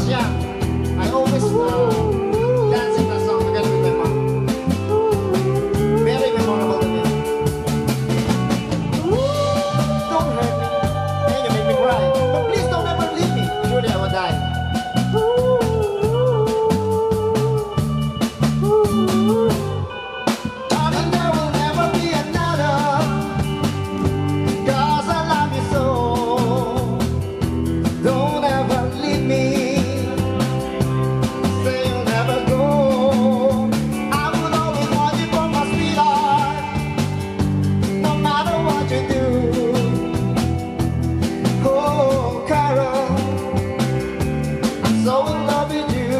Skyjam. I always dancing that song together with my mom. Very memorable to me. Don't hurt me, and you make me cry. But please don't ever leave me. Surely I will die. Darling, there will never be another. 'Cause I love you so. Don't ever leave me. Say you'll never go. I would always want you for my sweetheart, no matter what you do. Oh, Carol, I'm so in love with you.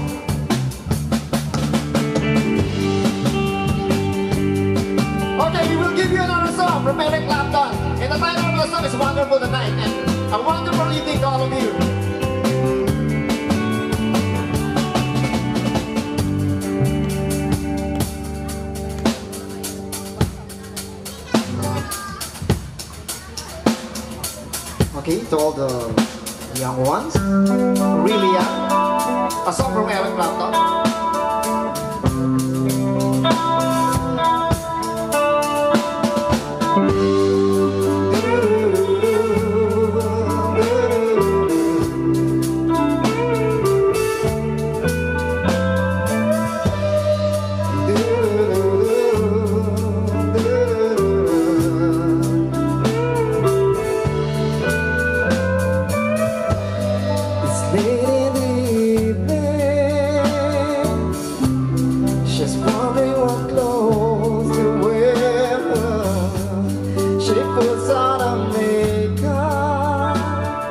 Okay, we will give you another song from Eric Clapton. And the title of the song is Wonderful Tonight. And a wonderful evening to all of you. Okay, to all the young ones, really young, a song from Eric Clapton. It's late in the evening. She's wondering what clothes to wear. She puts on her makeup,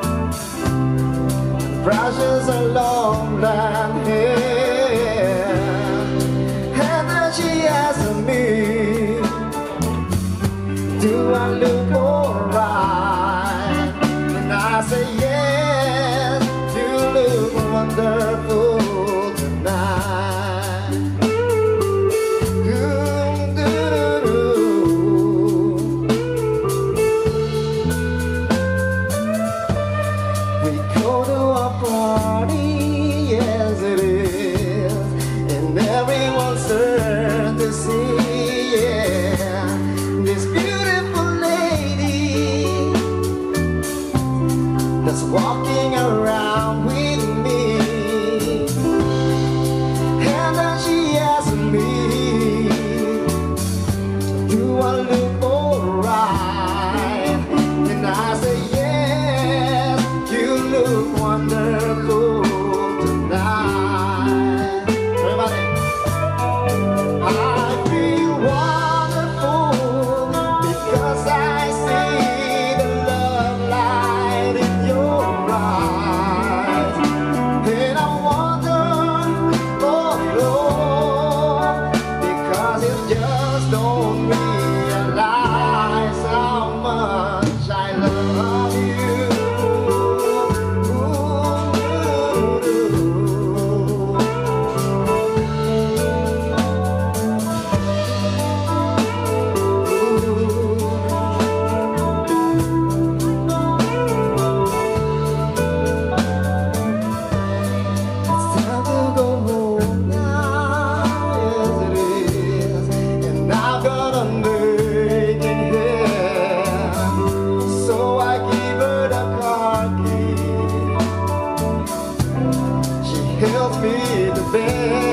brushes her long black hair, and then she asks me, do I look alright? And I say yes, you look wonderful tonight. We go to a party, yes it is, and everyone's certain to see, yeah, this beautiful lady that's walking around with me. And then she asks me, do I look alright? And I say yes, you look wonderful tonight. Everybody. I feel wonderful because I see the love light in your eyes. And I wonder, oh Lord, because you just don't realize how much I love you. It's time to go home now, yes it is, and I've got a make it here. So I give her the car key. She helps me to bed.